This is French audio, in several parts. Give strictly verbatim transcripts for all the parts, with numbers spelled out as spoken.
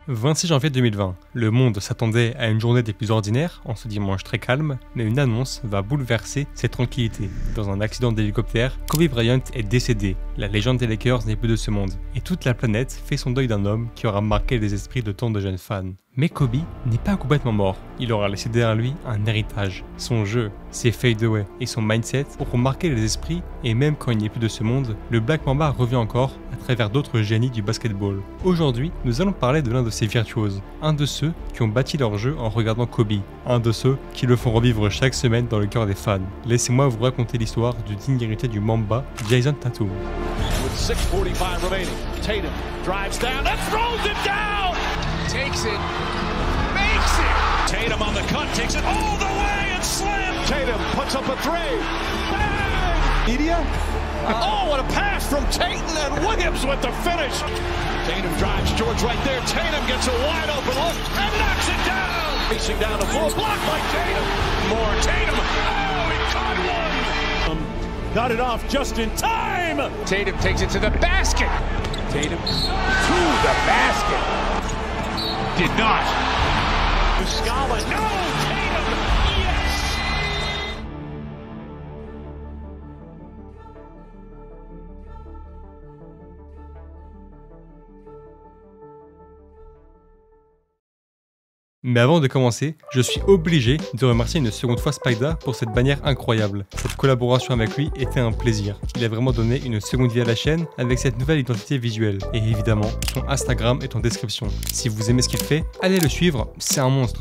vingt-six janvier deux mille vingt. Le monde s'attendait à une journée des plus ordinaires, en ce dimanche très calme, mais une annonce va bouleverser cette tranquillité. Dans un accident d'hélicoptère, Kobe Bryant est décédé. La légende des Lakers n'est plus de ce monde. Et toute la planète fait son deuil d'un homme qui aura marqué les esprits de tant de jeunes fans. Mais Kobe n'est pas complètement mort. Il aura laissé derrière lui un héritage. Son jeu, ses fadeaways et son mindset auront marqué les esprits, et même quand il n'est plus de ce monde, le Black Mamba revient encore à travers d'autres génies du basketball. Aujourd'hui, nous allons parler de l'un de ces virtuoses, un de ceux qui ont bâti leur jeu en regardant Kobe, un de ceux qui le font revivre chaque semaine dans le cœur des fans. Laissez-moi vous raconter l'histoire du digne héritier du Mamba, Jason Tatum. With six forty-five remaining, Tatum drives down and throws it down! Takes it, makes it! Tatum on the cut, takes it all the way and slams! Tatum puts up a three! Bang! Media? Oh, what a pass from Tatum and Williams with the finish! Tatum drives George right there. Tatum gets a wide open look and knocks it down! Racing down the floor, blocked by Tatum! More Tatum! Oh, he caught one! Um, got it off just in time! Tatum takes it to the basket! Tatum to the basket! Did not! Muscala, no! Tatum, yes! Mais avant de commencer, je suis obligé de remercier une seconde fois Spida pour cette bannière incroyable. Cette collaboration avec lui était un plaisir. Il a vraiment donné une seconde vie à la chaîne avec cette nouvelle identité visuelle. Et évidemment, son Instagram est en description. Si vous aimez ce qu'il fait, allez le suivre, c'est un monstre.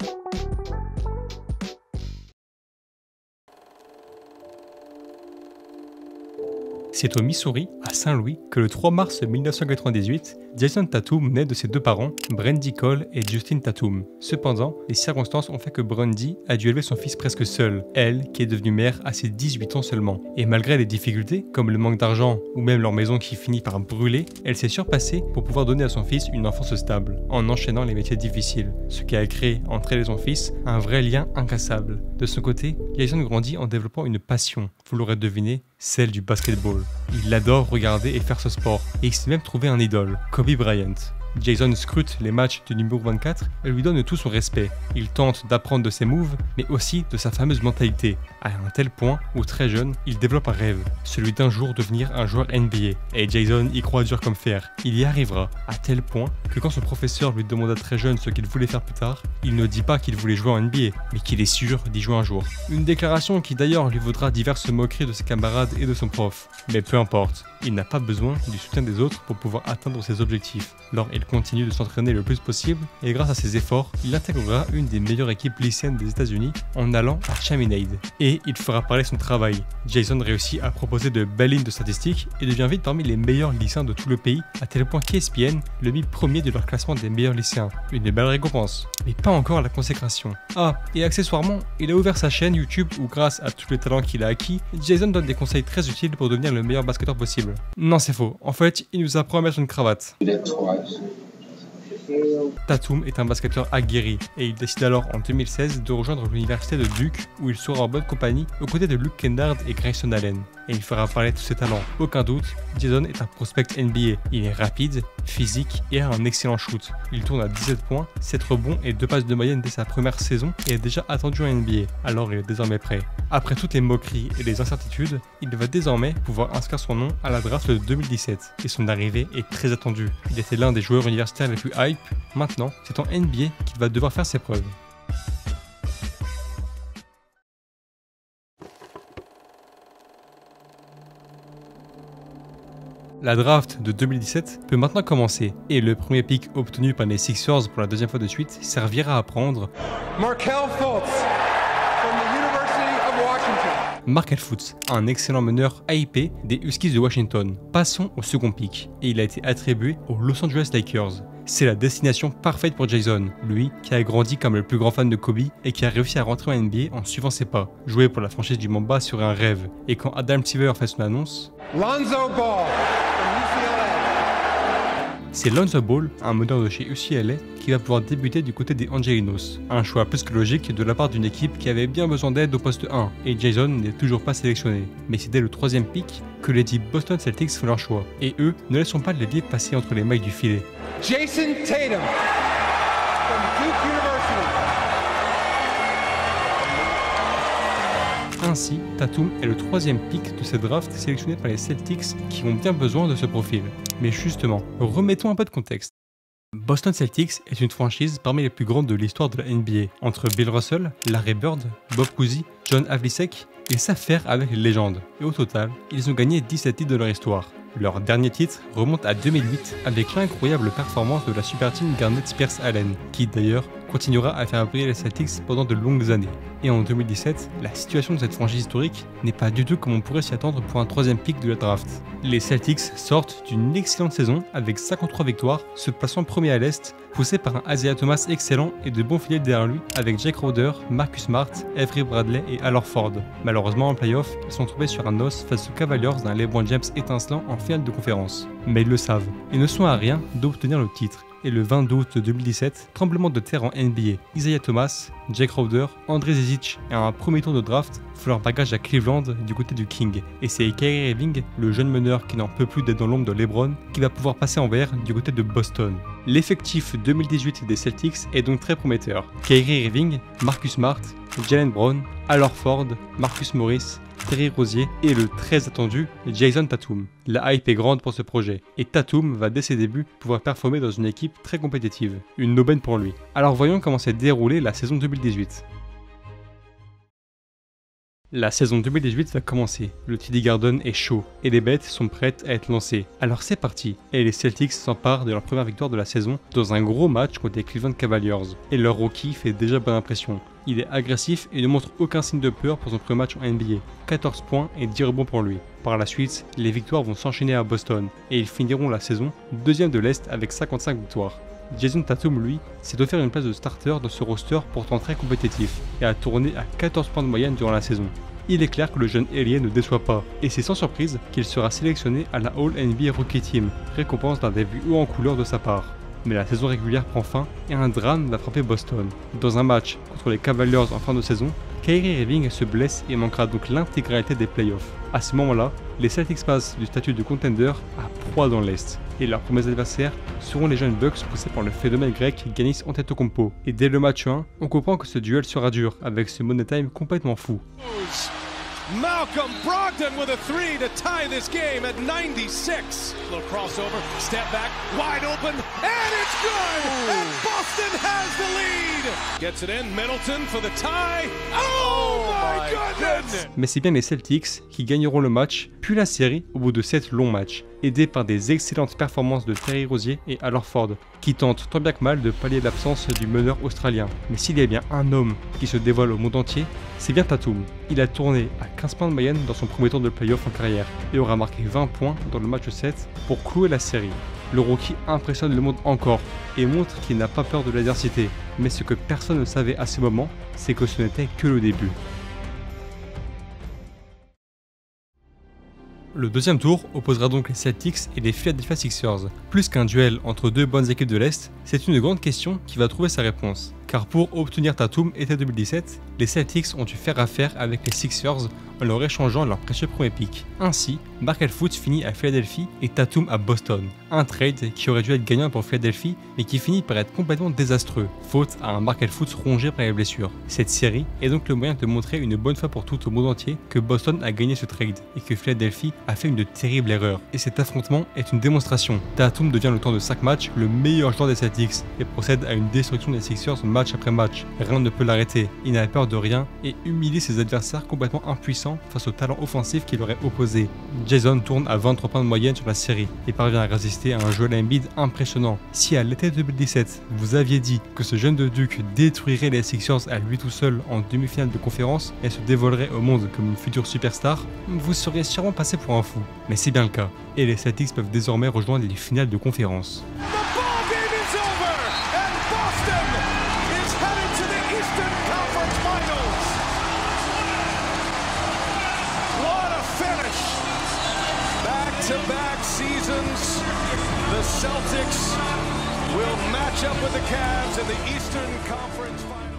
C'est au Missouri, à Saint-Louis, que le trois mars mille neuf cent quatre-vingt-dix-huit, Jason Tatum naît de ses deux parents, Brandi Cole et Justin Tatum. Cependant, les circonstances ont fait que Brandi a dû élever son fils presque seule, elle qui est devenue mère à ses dix-huit ans seulement. Et malgré les difficultés, comme le manque d'argent ou même leur maison qui finit par brûler, elle s'est surpassée pour pouvoir donner à son fils une enfance stable, en enchaînant les métiers difficiles, ce qui a créé entre elle et son fils un vrai lien incassable. De son côté, Jason grandit en développant une passion, vous l'aurez deviné, celle du basketball. Il adore regarder et faire ce sport, et il s'est même trouvé un idole, Kobe Bryant. Jason scrute les matchs du numéro vingt-quatre et lui donne tout son respect. Il tente d'apprendre de ses moves, mais aussi de sa fameuse mentalité, à un tel point où très jeune, il développe un rêve, celui d'un jour devenir un joueur N B A. Et Jason y croit dur comme fer. Il y arrivera, à tel point que quand son professeur lui demanda très jeune ce qu'il voulait faire plus tard, il ne dit pas qu'il voulait jouer en N B A, mais qu'il est sûr d'y jouer un jour. Une déclaration qui d'ailleurs lui vaudra diverses moqueries de ses camarades et de son prof. Mais peu importe, il n'a pas besoin du soutien des autres pour pouvoir atteindre ses objectifs. Alors il continue de s'entraîner le plus possible et grâce à ses efforts, il intégrera une des meilleures équipes lycéennes des États-Unis en allant à Chaminade. Et il fera parler son travail. Jason réussit à proposer de belles lignes de statistiques et devient vite parmi les meilleurs lycéens de tout le pays, à tel point qu'E S P N le mit premier de leur classement des meilleurs lycéens. Une belle récompense, mais pas encore la consécration. Ah, et accessoirement, il a ouvert sa chaîne YouTube où grâce à tous les talents qu'il a acquis, Jason donne des conseils très utiles pour devenir le meilleur basketteur possible. Non, c'est faux. En fait, il nous apprend à mettre une cravate. Tatum est un basketteur aguerri et il décide alors en deux mille seize de rejoindre l'université de Duke où il sera en bonne compagnie aux côtés de Luke Kennard et Grayson Allen. Et il fera parler tous ses talents. Aucun doute, Jason est un prospect N B A. Il est rapide, physique et a un excellent shoot. Il tourne à dix-sept points, sept rebonds et deux passes de moyenne dès sa première saison et est déjà attendu en N B A. Alors il est désormais prêt. Après toutes les moqueries et les incertitudes, il va désormais pouvoir inscrire son nom à la draft de deux mille dix-sept. Et son arrivée est très attendue. Il était l'un des joueurs universitaires les plus hype. Maintenant, c'est en N B A qu'il va devoir faire ses preuves. La draft de deux mille dix-sept peut maintenant commencer et le premier pick obtenu par les Sixers pour la deuxième fois de suite servira à prendre Markelle Fultz from the University of Washington. Markelle Fultz, un excellent meneur hypé des Huskies de Washington. Passons au second pick et il a été attribué aux Los Angeles Lakers. C'est la destination parfaite pour Jason, lui qui a grandi comme le plus grand fan de Kobe et qui a réussi à rentrer en N B A en suivant ses pas. Jouer pour la franchise du Mamba serait un rêve, et quand Adam Silver fait son annonce, Lonzo Ball from U C L A. c'est Lonzo Ball, un meneur de chez U C L A, qui va pouvoir débuter du côté des Angelinos. Un choix plus que logique de la part d'une équipe qui avait bien besoin d'aide au poste un, et Jason n'est toujours pas sélectionné. Mais c'est dès le troisième pick que les dix Boston Celtics font leur choix, et eux ne laissent pas l'ailier passer entre les mailles du filet. Jason Tatum from Duke University. Ainsi, Tatum est le troisième pick de cette draft sélectionné par les Celtics qui ont bien besoin de ce profil. Mais justement, remettons un peu de contexte. Boston Celtics est une franchise parmi les plus grandes de l'histoire de la N B A. Entre Bill Russell, Larry Bird, Bob Cousy, John Havlicek, ils savent faire avec les légendes. Et au total, ils ont gagné dix-sept titres de leur histoire. Leur dernier titre remonte à deux mille huit avec l'incroyable performance de la super team Garnett Spears Allen, qui d'ailleurs continuera à faire briller les Celtics pendant de longues années. Et en deux mille dix-sept, la situation de cette franchise historique n'est pas du tout comme on pourrait s'y attendre pour un troisième pick de la draft. Les Celtics sortent d'une excellente saison avec cinquante-trois victoires, se plaçant premier à l'Est, poussé par un Isaiah Thomas excellent et de bons filets derrière lui avec Jake Crowder, Marcus Smart, Avery Bradley et Al Horford. Malheureusement en playoff, ils sont tombés sur un os face aux Cavaliers d'un LeBron James étincelant en finale de conférence. Mais ils le savent, ils ne sont à rien d'obtenir le titre. Et le vingt-deux août deux mille dix-sept, tremblement de terre en N B A. Isaiah Thomas, Jake Crowder, André Zizic et un premier tour de draft font leur bagage à Cleveland du côté du King. Et c'est Kyrie Irving, le jeune meneur qui n'en peut plus d'être dans l'ombre de LeBron, qui va pouvoir passer en vert du côté de Boston. L'effectif deux mille dix-huit des Celtics est donc très prometteur. Kyrie Irving, Marcus Smart, Jaylen Brown, Al Horford, Marcus Morris, Terry Rozier et le très attendu Jason Tatum. La hype est grande pour ce projet, et Tatum va dès ses débuts pouvoir performer dans une équipe très compétitive. Une aubaine pour lui. Alors voyons comment s'est déroulée la saison deux mille dix-huit. La saison deux mille dix-huit va commencer, le T D Garden est chaud et les bêtes sont prêtes à être lancées. Alors c'est parti, et les Celtics s'emparent de leur première victoire de la saison dans un gros match contre les Cleveland Cavaliers. Et leur rookie fait déjà bonne impression. Il est agressif et ne montre aucun signe de peur pour son premier match en N B A. quatorze points et dix rebonds pour lui. Par la suite, les victoires vont s'enchaîner à Boston et ils finiront la saison deuxième de l'Est avec cinquante-cinq victoires. Jason Tatum, lui, s'est offert une place de starter dans ce roster pourtant très compétitif et a tourné à quatorze points de moyenne durant la saison. Il est clair que le jeune ailier ne déçoit pas, et c'est sans surprise qu'il sera sélectionné à la All N B A Rookie Team, récompense d'un début haut en couleur de sa part. Mais la saison régulière prend fin et un drame va frapper Boston. Dans un match contre les Cavaliers en fin de saison, Kyrie Irving se blesse et manquera donc l'intégralité des playoffs. À ce moment-là, les Celtics passent du statut de contender à proie dans l'Est. Et leurs premiers adversaires seront les jeunes Bucks poussés par le phénomène grec Giannis Antetokounmpo. Et dès le match un, on comprend que ce duel sera dur, avec ce money time complètement fou. Malcolm Brogdon with a three to tie this game at ninety-six. Little crossover, step back, wide open, and it's good! Ooh. And Boston has the lead! Gets it in, Middleton for the tie. Oh, oh my, my goodness. goodness! Mais c'est bien les Celtics qui gagneront le match, puis la série au bout de sept longs matchs, aidés par des excellentes performances de Terry Rozier et Al Horford, qui tentent tant bien que mal de pallier l'absence du meneur australien. Mais s'il y a bien un homme qui se dévoile au monde entier, c'est bien Tatum. Il a tourné à quinze points de moyenne dans son premier tour de playoff en carrière et aura marqué vingt points dans le match sept pour clouer la série. Le rookie impressionne le monde encore et montre qu'il n'a pas peur de l'adversité. Mais ce que personne ne savait à ce moment, c'est que ce n'était que le début. Le deuxième tour opposera donc les Celtics et les Philadelphia Sixers. Plus qu'un duel entre deux bonnes équipes de l'Est, c'est une grande question qui va trouver sa réponse. Car pour obtenir Tatum été deux mille dix-sept, les Celtics ont dû faire affaire avec les Sixers en leur échangeant leur précieux premier pick. Ainsi, Markelle Fultz finit à Philadelphie et Tatum à Boston. Un trade qui aurait dû être gagnant pour Philadelphie, mais qui finit par être complètement désastreux, faute à un Markelle Fultz rongé par les blessures. Cette série est donc le moyen de montrer une bonne fois pour toutes au monde entier que Boston a gagné ce trade et que Philadelphie a fait une terrible erreur. Et cet affrontement est une démonstration. Tatum devient le temps de cinq matchs le meilleur joueur des Celtics et procède à une destruction des Sixers match après match. Rien ne peut l'arrêter, il n'a peur de rien et humilie ses adversaires complètement impuissants face au talent offensif qui leur est opposé. Jason tourne à vingt-trois points de moyenne sur la série et parvient à résister à un Joel Embiid impressionnant. Si à l'été deux mille dix-sept, vous aviez dit que ce jeune de Duke détruirait les Sixers à lui tout seul en demi-finale de conférence et se dévoilerait au monde comme une future superstar, vous seriez sûrement passé pour un fou. Mais c'est bien le cas, et les Celtics peuvent désormais rejoindre les finales de conférence. back-to-back seasons, the Celtics will match up with the Cavs in the Eastern Conference Final.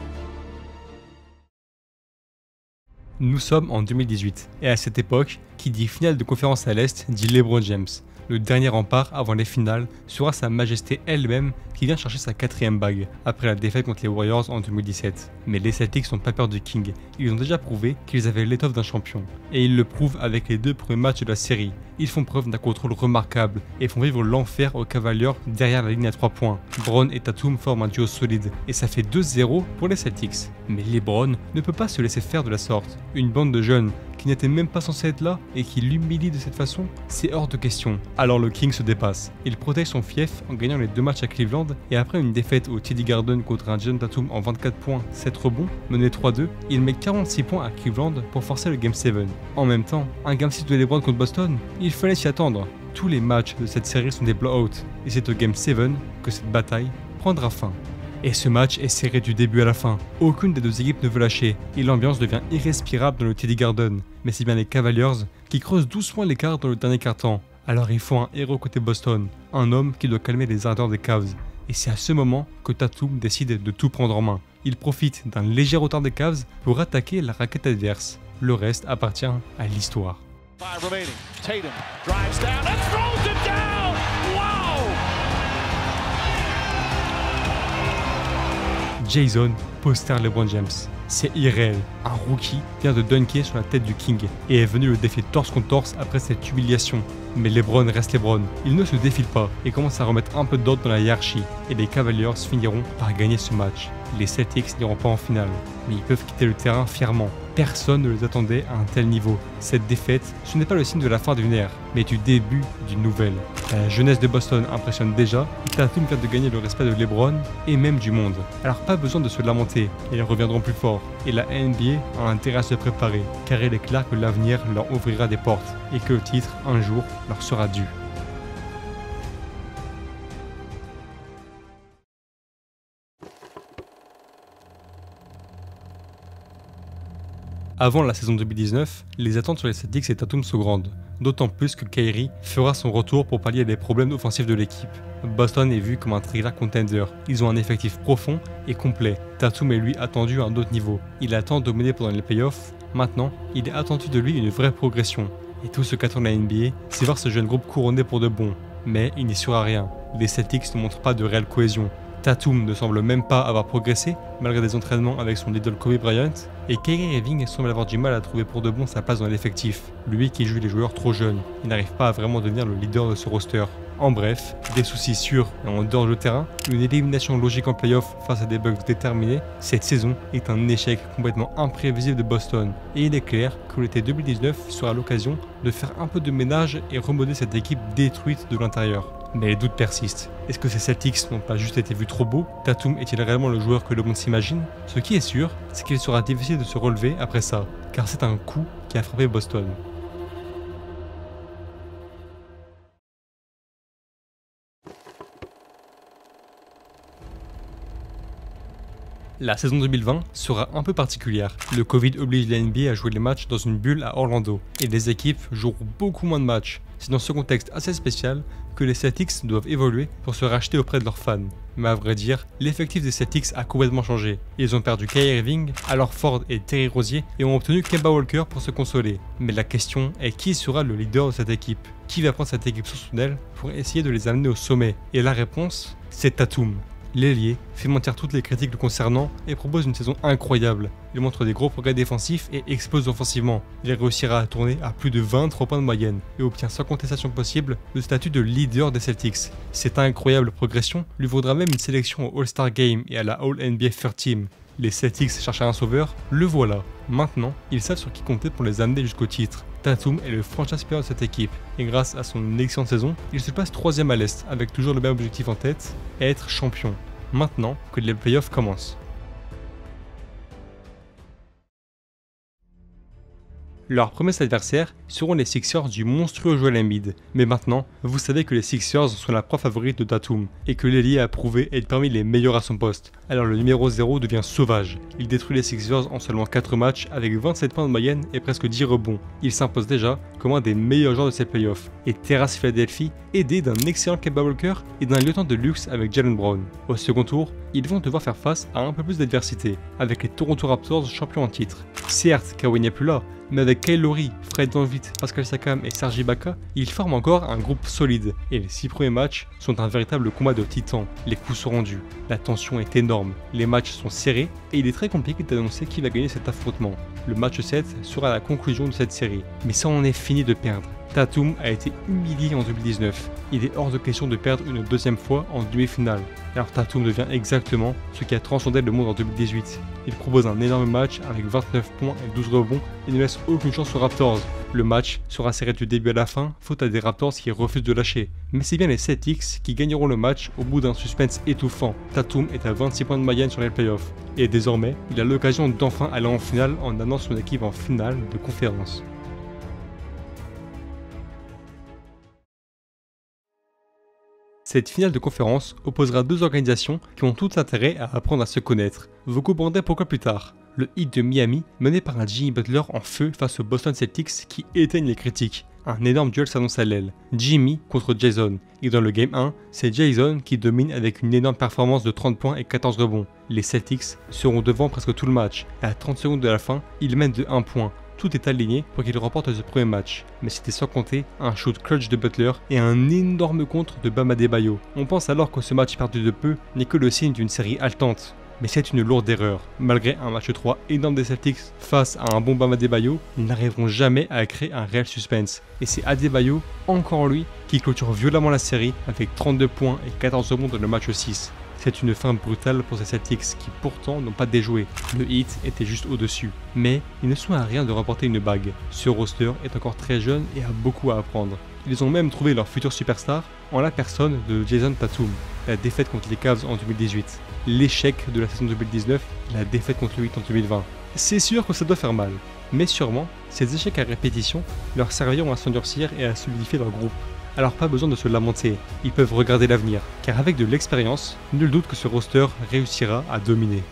Nous sommes en deux mille dix-huit, et à cette époque, qui dit finale de conférence à l'Est, dit LeBron James. Le dernier rempart avant les finales sera sa majesté elle-même qui vient chercher sa quatrième bague, après la défaite contre les Warriors en deux mille dix-sept. Mais les Celtics n'ont pas peur du King, ils ont déjà prouvé qu'ils avaient l'étoffe d'un champion. Et ils le prouvent avec les deux premiers matchs de la série. Ils font preuve d'un contrôle remarquable et font vivre l'enfer aux Cavaliers derrière la ligne à trois points. Brown et Tatum forment un duo solide, et ça fait deux zéro pour les Celtics. Mais LeBron ne peut pas se laisser faire de la sorte. Une bande de jeunes qui n'était même pas censé être là et qui l'humilie de cette façon, c'est hors de question. Alors le King se dépasse. Il protège son fief en gagnant les deux matchs à Cleveland et après une défaite au T D Garden contre un Jason Tatum en vingt-quatre points, sept rebonds, mené trois deux, il met quarante-six points à Cleveland pour forcer le Game sept. En même temps, un Game six de LeBron contre Boston, il fallait s'y attendre. Tous les matchs de cette série sont des blowouts et c'est au Game sept que cette bataille prendra fin. Et ce match est serré du début à la fin. Aucune des deux équipes ne veut lâcher et l'ambiance devient irrespirable dans le T D Garden. Mais c'est bien les Cavaliers qui creusent doucement l'écart dans le dernier quart-temps. Alors il faut un héros côté Boston, un homme qui doit calmer les ardeurs des Cavs. Et c'est à ce moment que Tatum décide de tout prendre en main. Il profite d'un léger retard des Cavs pour attaquer la raquette adverse. Le reste appartient à l'histoire. Five remaining. Tatum drives down and throws it down. Wow! Jason poster LeBron James. C'est irréel. Un rookie vient de dunker sur la tête du King et est venu le défier torse contre torse après cette humiliation. Mais LeBron reste LeBron. Il ne se défile pas et commence à remettre un peu d'ordre dans la hiérarchie. Et les Cavaliers finiront par gagner ce match. Les Celtics n'iront pas en finale, mais ils peuvent quitter le terrain fièrement. Personne ne les attendait à un tel niveau. Cette défaite, ce n'est pas le signe de la fin d'une ère, mais du début d'une nouvelle. La jeunesse de Boston impressionne déjà, et Tatum vient de gagner le respect de LeBron et même du monde. Alors pas besoin de se lamenter, ils reviendront plus forts. Et la N B A a intérêt à se préparer, car il est clair que l'avenir leur ouvrira des portes, et que le titre, un jour, leur sera dû. Avant la saison deux mille dix-neuf, les attentes sur les Celtics et Tatum sont grandes, d'autant plus que Kyrie fera son retour pour pallier les problèmes offensifs de l'équipe. Boston est vu comme un très grand contender, ils ont un effectif profond et complet. Tatum est lui attendu à un autre niveau, il a tant dominé pendant les playoffs, maintenant il est attendu de lui une vraie progression. Et tout ce qu'attend la N B A, c'est voir ce jeune groupe couronné pour de bon. Mais il n'y sera rien, les Celtics ne montrent pas de réelle cohésion. Tatum ne semble même pas avoir progressé malgré des entraînements avec son idole Kobe Bryant et Kyrie Irving semble avoir du mal à trouver pour de bon sa place dans l'effectif, lui qui joue les joueurs trop jeunes, il n'arrive pas à vraiment devenir le leader de ce roster. En bref, des soucis sûrs et en dehors du terrain, une élimination logique en playoff face à des bugs déterminés, cette saison est un échec complètement imprévisible de Boston et il est clair que l'été deux mille dix-neuf sera l'occasion de faire un peu de ménage et remodeler cette équipe détruite de l'intérieur. Mais les doutes persistent. Est-ce que ces Celtics n'ont pas juste été vus trop beaux? Tatum est-il réellement le joueur que le monde s'imagine? Ce qui est sûr, c'est qu'il sera difficile de se relever après ça, car c'est un coup qui a frappé Boston. La saison deux mille vingt sera un peu particulière. Le Covid oblige la N B A à jouer les matchs dans une bulle à Orlando, et les équipes joueront beaucoup moins de matchs. C'est dans ce contexte assez spécial que les Celtics doivent évoluer pour se racheter auprès de leurs fans. Mais à vrai dire, l'effectif des Celtics a complètement changé. Ils ont perdu Kyrie Irving, alors Ford et Terry Rozier et ont obtenu Kemba Walker pour se consoler. Mais la question est qui sera le leader de cette équipe? Qui va prendre cette équipe sous son aile pour essayer de les amener au sommet? Et la réponse, c'est Tatum. L'ailier fait mentir toutes les critiques le concernant et propose une saison incroyable. Il montre des gros progrès défensifs et explose offensivement. Il réussira à tourner à plus de vingt-trois points de moyenne et obtient sans contestation possible le statut de leader des Celtics. Cette incroyable progression lui vaudra même une sélection au All-Star Game et à la All-N B A Third Team. Les Celtics cherchaient un sauveur, le voilà. Maintenant, ils savent sur qui compter pour les amener jusqu'au titre. Tatum est le franchise player de cette équipe et grâce à son excellente saison, il se place troisième à l'Est avec toujours le même objectif en tête, être champion. Maintenant que les playoffs commencent. Leurs premiers adversaires seront les Sixers du monstrueux Joel Embiid. Mais maintenant, vous savez que les Sixers sont la proie favorite de Tatum et que l'ailier a prouvé être parmi les meilleurs à son poste. Alors le numéro zéro devient sauvage. Il détruit les Sixers en seulement quatre matchs avec vingt-sept points de moyenne et presque dix rebonds. Il s'impose déjà comme un des meilleurs joueurs de ces playoffs et terrasse Philadelphie, aidé d'un excellent Kemba Walker et d'un lieutenant de luxe avec Jaylen Brown. Au second tour, ils vont devoir faire face à un peu plus d'adversité avec les Toronto Raptors champions en titre. Certes, Kawhi n'est plus là, mais avec Kyle Lowry, Fred VanVleet, Pascal Siakam et Serge Ibaka, ils forment encore un groupe solide et les six premiers matchs sont un véritable combat de titans. Les coups sont rendus, la tension est énorme, les matchs sont serrés et il est très compliqué d'annoncer qui va gagner cet affrontement. Le match sept sera la conclusion de cette série, mais ça en est fini de perdre. Tatum a été humilié en deux mille dix-neuf. Il est hors de question de perdre une deuxième fois en demi-finale. Alors Tatum devient exactement ce qui a transcendé le monde en deux mille dix-huit. Il propose un énorme match avec vingt-neuf points et douze rebonds et ne laisse aucune chance aux Raptors. Le match sera serré du début à la fin, faute à des Raptors qui refusent de lâcher. Mais c'est bien les Celtics qui gagneront le match au bout d'un suspense étouffant. Tatum est à vingt-six points de moyenne sur les playoffs. Et désormais, il a l'occasion d'enfin aller en finale en amenant son équipe en finale de conférence. Cette finale de conférence opposera deux organisations qui ont tout intérêt à apprendre à se connaître. Vous comprendrez pourquoi plus tard. Le Heat de Miami, mené par un Jimmy Butler en feu face aux Boston Celtics qui éteignent les critiques. Un énorme duel s'annonce à l'aile, Jimmy contre Jason. Et dans le game un, c'est Jason qui domine avec une énorme performance de trente points et quatorze rebonds. Les Celtics seront devant presque tout le match. À trente secondes de la fin, ils mènent de un point. Tout est aligné pour qu'il remporte ce premier match, mais c'était sans compter un shoot clutch de Butler et un énorme contre de Bam Adebayo. On pense alors que ce match perdu de peu n'est que le signe d'une série haletante. Mais c'est une lourde erreur. Malgré un match trois énorme des Celtics face à un bon Bam Adebayo, ils n'arriveront jamais à créer un réel suspense. Et c'est Adebayo, encore lui, qui clôture violemment la série avec trente-deux points et quatorze rebonds dans le match six. C'est une fin brutale pour ces Celtics qui pourtant n'ont pas déjoué. Le Heat était juste au-dessus. Mais ils ne sont à rien de remporter une bague. Ce roster est encore très jeune et a beaucoup à apprendre. Ils ont même trouvé leur futur superstar en la personne de Jason Tatum. La défaite contre les Cavs en deux mille dix-huit, l'échec de la saison deux mille dix-neuf et la défaite contre le Heat en deux mille vingt. C'est sûr que ça doit faire mal. Mais sûrement, ces échecs à répétition leur serviront à s'endurcir et à solidifier leur groupe. Alors pas besoin de se lamenter, ils peuvent regarder l'avenir, car avec de l'expérience, nul doute que ce roster réussira à dominer.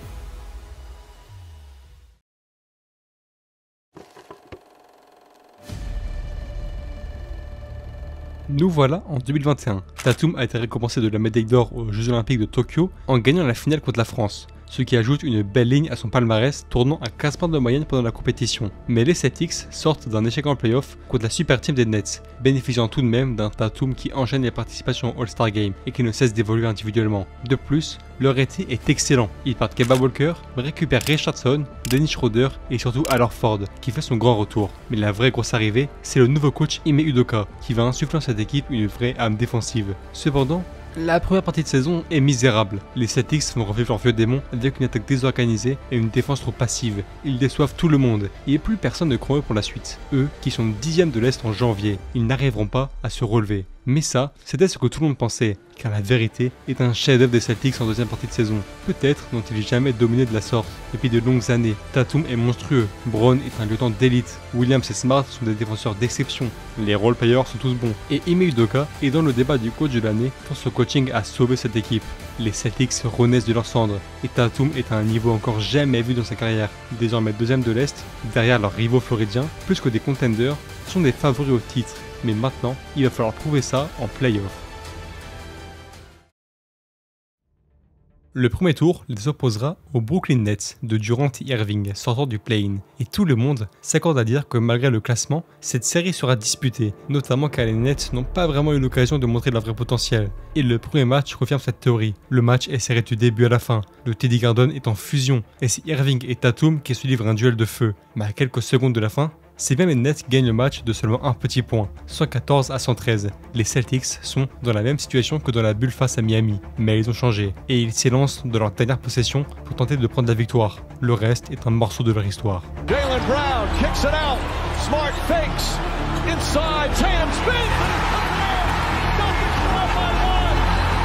Nous voilà en deux mille vingt et un. Tatum a été récompensé de la médaille d'or aux Jeux Olympiques de Tokyo en gagnant la finale contre la France, ce qui ajoute une belle ligne à son palmarès, tournant à quinze points de moyenne pendant la compétition. Mais les Celtics sortent d'un échec en playoff contre la super team des Nets, bénéficiant tout de même d'un Tatum qui enchaîne les participations au All-Star Game et qui ne cesse d'évoluer individuellement. De plus, leur été est excellent. Ils partent Kemba Walker, récupèrent Richardson, Dennis Schroeder et surtout Al Horford qui fait son grand retour. Mais la vraie grosse arrivée, c'est le nouveau coach Ime Udoka qui va insuffler dans cette équipe une vraie âme défensive. Cependant, la première partie de saison est misérable. Les Celtics vont revivre leur vieux démon avec une attaque désorganisée et une défense trop passive. Ils déçoivent tout le monde et plus personne ne croit eux pour la suite. Eux, qui sont dixième de l'Est en janvier, ils n'arriveront pas à se relever. Mais ça, c'était ce que tout le monde pensait, car la vérité est un chef-d'œuvre des Celtics en deuxième partie de saison. Peut-être n'ont-ils jamais dominé de la sorte. Depuis de longues années, Tatum est monstrueux, Brown est un lieutenant d'élite, Williams et Smart sont des défenseurs d'exception, les role-players sont tous bons, et Ime Udoka est dans le débat du coach de l'année pour son coaching à sauver cette équipe. Les Celtics renaissent de leurs cendres, et Tatum est à un niveau encore jamais vu dans sa carrière. Désormais deuxième de l'Est, derrière leurs rivaux floridiens, plus que des contenders, sont des favoris au titre. Mais maintenant, il va falloir prouver ça en play-off. Le premier tour les opposera aux Brooklyn Nets de Durant et Irving sortant du play-in. Et tout le monde s'accorde à dire que malgré le classement, cette série sera disputée, notamment car les Nets n'ont pas vraiment eu l'occasion de montrer leur vrai potentiel. Et le premier match confirme cette théorie. Le match est serré du début à la fin, le Teddy Garden est en fusion, et c'est Irving et Tatum qui se livrent un duel de feu. Mais à quelques secondes de la fin, c'est bien les Nets qui gagnent le match de seulement un petit point, cent quatorze à cent treize. Les Celtics sont dans la même situation que dans la bulle face à Miami, mais ils ont changé, et ils s'élancent dans leur dernière possession pour tenter de prendre la victoire. Le reste est un morceau de leur histoire. Jaylen Brown kicks it out. Smart fakes. Inside. Tatum spins.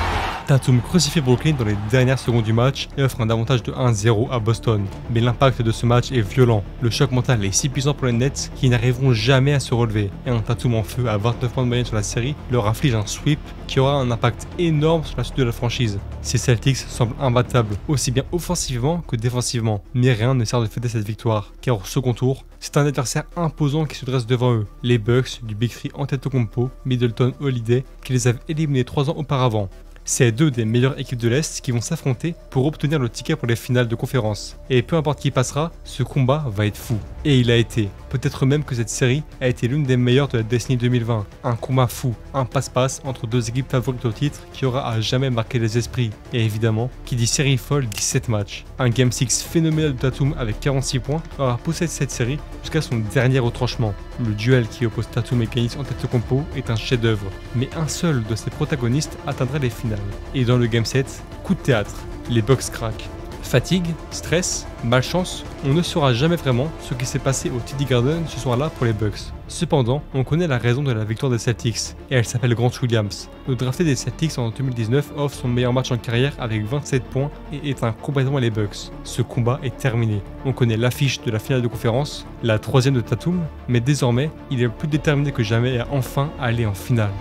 Tatum crucifie Brooklyn dans les dernières secondes du match et offre un avantage de un zéro à Boston. Mais l'impact de ce match est violent. Le choc mental est si puissant pour les Nets qu'ils n'arriveront jamais à se relever. Et un Tatum en feu à vingt-neuf points de moyenne sur la série leur inflige un sweep qui aura un impact énorme sur la suite de la franchise. Ces Celtics semblent imbattables, aussi bien offensivement que défensivement. Mais rien ne sert de fêter cette victoire, car au second tour, c'est un adversaire imposant qui se dresse devant eux. Les Bucks du Big Three Antetokounmpo, Middleton, Holiday, qui les avaient éliminés trois ans auparavant. C'est deux des meilleures équipes de l'Est qui vont s'affronter pour obtenir le ticket pour les finales de conférence. Et peu importe qui passera, ce combat va être fou. Et il a été. Peut-être même que cette série a été l'une des meilleures de la décennie deux mille vingt. Un combat fou, un passe-passe entre deux équipes favorites au titre qui aura à jamais marqué les esprits. Et évidemment, qui dit série folle dit sept matchs. Un Game six phénoménal de Tatum avec quarante-six points aura poussé cette série jusqu'à son dernier retranchement. Le duel qui oppose Tatum et Giannis Antetokounmpo est un chef-d'œuvre. Mais un seul de ses protagonistes atteindrait les finales. Et dans le Game sept, coup de théâtre, les Bucks craquent. Fatigue, stress, malchance, on ne saura jamais vraiment ce qui s'est passé au T D Garden ce soir-là pour les Bucks. Cependant, on connaît la raison de la victoire des Celtics, et elle s'appelle Grant Williams. Le drafté des Celtics en deux mille dix-neuf offre son meilleur match en carrière avec vingt-sept points et éteint complètement les Bucks. Ce combat est terminé. On connaît l'affiche de la finale de conférence, la troisième de Tatum, mais désormais, il est plus déterminé que jamais à enfin aller en finale.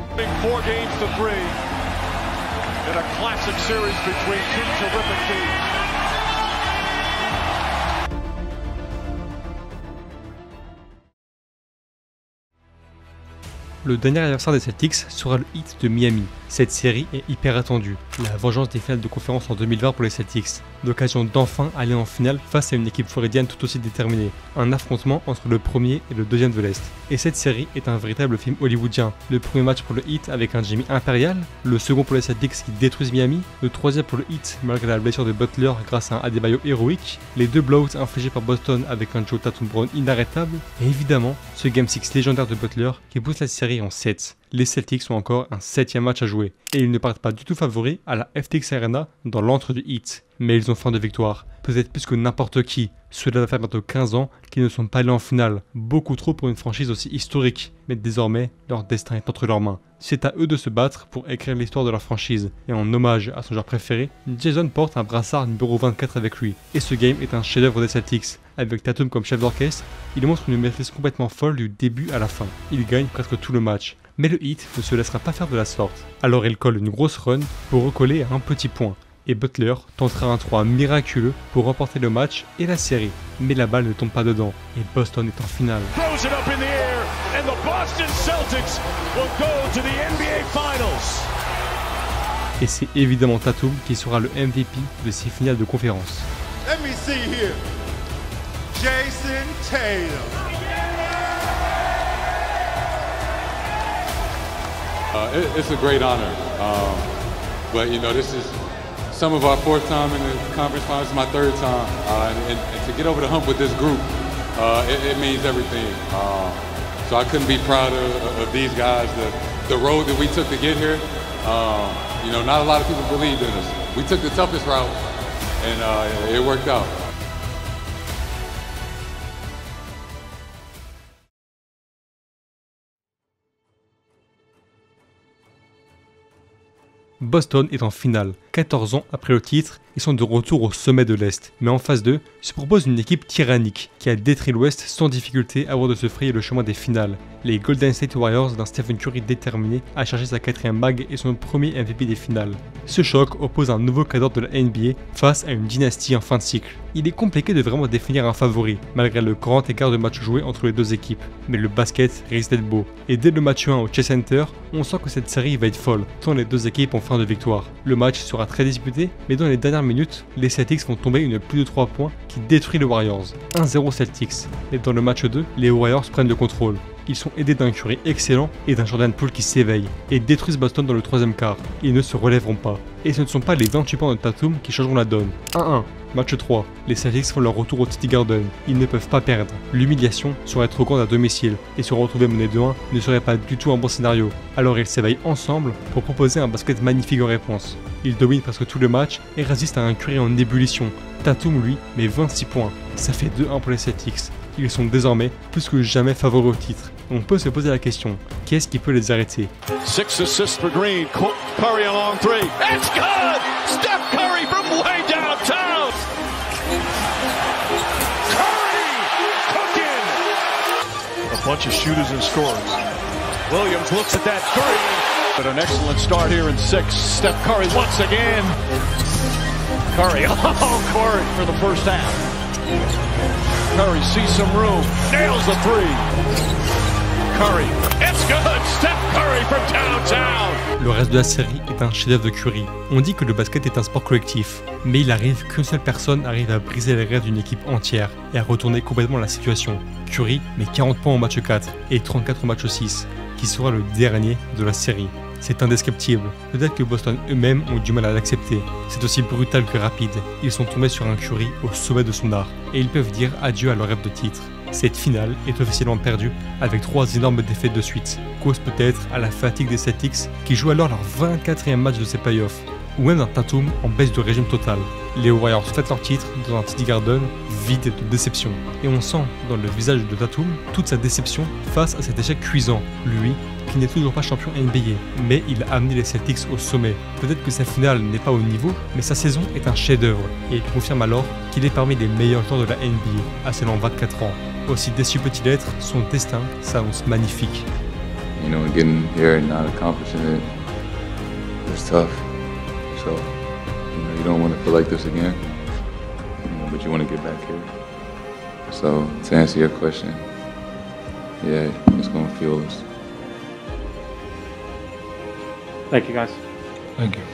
In a classic series between two terrific teams. Le dernier adversaire des Celtics sera le Heat de Miami. Cette série est hyper attendue. La vengeance des finales de conférence en deux mille vingt pour les Celtics. L'occasion d'enfin aller en finale face à une équipe floridienne tout aussi déterminée. Un affrontement entre le premier et le deuxième de l'Est. Et cette série est un véritable film hollywoodien. Le premier match pour le Heat avec un Jimmy impérial. Le second pour les Celtics qui détruisent Miami. Le troisième pour le Heat malgré la blessure de Butler grâce à un Adebayo héroïque. Les deux blowouts infligés par Boston avec un Joe Tatum Brown inarrêtable. Et évidemment, ce Game six légendaire de Butler qui pousse la série en sept. Les Celtics ont encore un septième match à jouer, et ils ne partent pas du tout favoris à la F T X Arena dans l'antre du Heat. Mais ils ont faim de victoire, peut-être plus que n'importe qui. Cela va faire bientôt quinze ans qu'ils ne sont pas allés en finale, beaucoup trop pour une franchise aussi historique. Mais désormais, leur destin est entre leurs mains. C'est à eux de se battre pour écrire l'histoire de leur franchise. Et en hommage à son joueur préféré, Jason porte un brassard numéro vingt-quatre avec lui. Et ce game est un chef-d'œuvre des Celtics. Avec Tatum comme chef d'orchestre, il montre une maîtrise complètement folle du début à la fin. Il gagne presque tout le match. Mais le Heat ne se laissera pas faire de la sorte. Alors il colle une grosse run pour recoller à un petit point. Et Butler tentera un trois miraculeux pour remporter le match et la série. Mais la balle ne tombe pas dedans et Boston est en finale. Et c'est évidemment Tatum qui sera le M V P de ces finales de conférence. Let me see here. Jason Tatum. Uh, it, it's a great honor, um, but you know this is some of our fourth time in the conference finals. It's my third time, uh, and, and to get over the hump with this group, uh, it, it means everything. Uh, so I couldn't be prouder of, of these guys. The, the road that we took to get here, um, you know, not a lot of people believed in us. We took the toughest route, and uh, it worked out. Boston est en finale. quatorze ans après le titre, ils sont de retour au sommet de l'Est. Mais en phase deux, se propose une équipe tyrannique qui a détruit l'Ouest sans difficulté avant de se frayer le chemin des finales. Les Golden State Warriors d'un Stephen Curry déterminé à chercher sa quatrième bague et son premier M V P des finales. Ce choc oppose un nouveau cadre de la N B A face à une dynastie en fin de cycle. Il est compliqué de vraiment définir un favori, malgré le grand écart de matchs joués entre les deux équipes. Mais le basket risque d'être beau. Et dès le match un au Chase Center, on sent que cette série va être folle, tant les deux équipes ont faim de victoire. Le match sera très disputé, mais dans les dernières minutes, les Celtics font tomber une plus de trois points qui détruit les Warriors. un zéro Celtics. Et dans le match deux, les Warriors prennent le contrôle. Ils sont aidés d'un Curry excellent et d'un Jordan Poole qui s'éveille et détruisent Boston dans le troisième quart. Ils ne se relèveront pas. Et ce ne sont pas les vingt-huit points de Tatum qui changeront la donne. un un. Match trois. Les Celtics font leur retour au T D Garden. Ils ne peuvent pas perdre. L'humiliation serait trop grande à domicile et se retrouver mené deux un ne serait pas du tout un bon scénario. Alors ils s'éveillent ensemble pour proposer un basket magnifique en réponse. Ils dominent presque tout le match et résistent à un Curry en ébullition. Tatum lui met vingt-six points. Ça fait deux un pour les Celtics. Ils sont désormais plus que jamais favoris au titre. On peut se poser la question, qu'est-ce qui peut les arrêter? Six assists for Green. Curry a long three. It's good! Steph Curry from way downtown! Curry cooking! A bunch of shooters and scorers. Williams looks at that three. But an excellent start here in six. Steph Curry once again. Curry, oh, Curry for the first half. Curry sees some room, nails the three. Curry, it's good. Steph Curry from downtown. Le reste de la série est un chef-d'œuvre de Curry. On dit que le basket est un sport collectif, mais il arrive qu'une seule personne arrive à briser les rêves d'une équipe entière et à retourner complètement la situation. Curry met quarante points au match quatre et trente-quatre au match six, qui sera le dernier de la série. C'est indescriptible. Peut-être que Boston eux-mêmes ont du mal à l'accepter. C'est aussi brutal que rapide. Ils sont tombés sur un Curry au sommet de son art, et ils peuvent dire adieu à leur rêve de titre. Cette finale est officiellement perdue avec trois énormes défaites de suite, cause peut-être à la fatigue des Celtics qui jouent alors leur vingt-quatrième match de ces playoffs, ou même un Tatum en baisse de régime total. Les Warriors fêtent leur titre dans un T D Garden vide de déception, et on sent dans le visage de Tatum toute sa déception face à cet échec cuisant, lui qui n'est toujours pas champion N B A, mais il a amené les Celtics au sommet. Peut-être que sa finale n'est pas au niveau, mais sa saison est un chef-d'œuvre, et il confirme alors qu'il est parmi les meilleurs joueurs de la N B A à seulement vingt-quatre ans. Aussi déçu peut-il être, son destin s'annonce magnifique. You know, getting here and not accomplishing it was tough. So, you know, you don't want to feel like this again, you know, but you want to get back here. So, to answer your question, yeah, it's going to feel this. Thank you, guys. Thank you.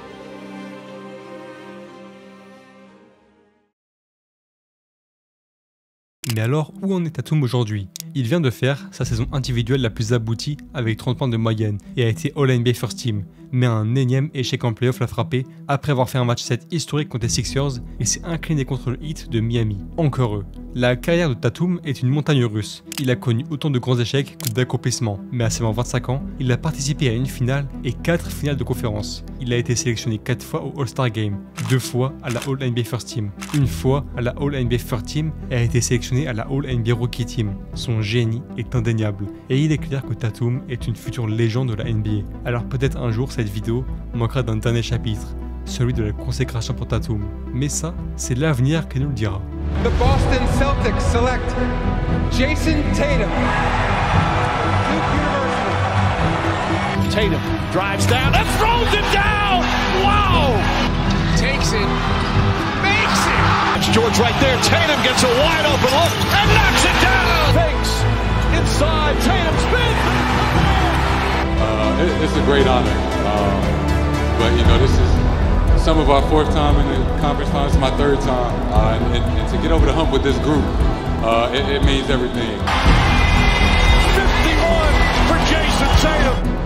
Mais alors, où en est Tatum aujourd'hui? Il vient de faire sa saison individuelle la plus aboutie avec trente points de moyenne et a été All N B A First Team, mais un énième échec en playoff l'a frappé après avoir fait un match sept historique contre les Sixers et s'est incliné contre le Heat de Miami. Encore eux. La carrière de Tatum est une montagne russe. Il a connu autant de grands échecs que d'accomplissements, mais à seulement vingt-cinq ans, il a participé à une finale et quatre finales de conférence. Il a été sélectionné quatre fois au All-Star Game, deux fois à la All N B A First Team, une fois à la All N B A First Team et a été sélectionné à la All N B A Rookie Team. Son génie est indéniable et il est clair que Tatum est une future légende de la N B A. Alors peut-être un jour cette vidéo manquera d'un dernier chapitre, celui de la consécration pour Tatum. Mais ça, c'est l'avenir qui nous le dira. The Boston Celtics select Jason Tatum. Duke University. Tatum drives down and throws it down. Wow! Takes it, makes it. It's George right there. Tatum gets a wide open look and knocks it down. Fakes inside. Tatum spins. Uh, it, it's a great honor, um, but you know this is some of our fourth time in the conference finals, my third time, uh, and, and, and to get over the hump with this group, uh, it, it means everything. fifty-one for Jason Tatum.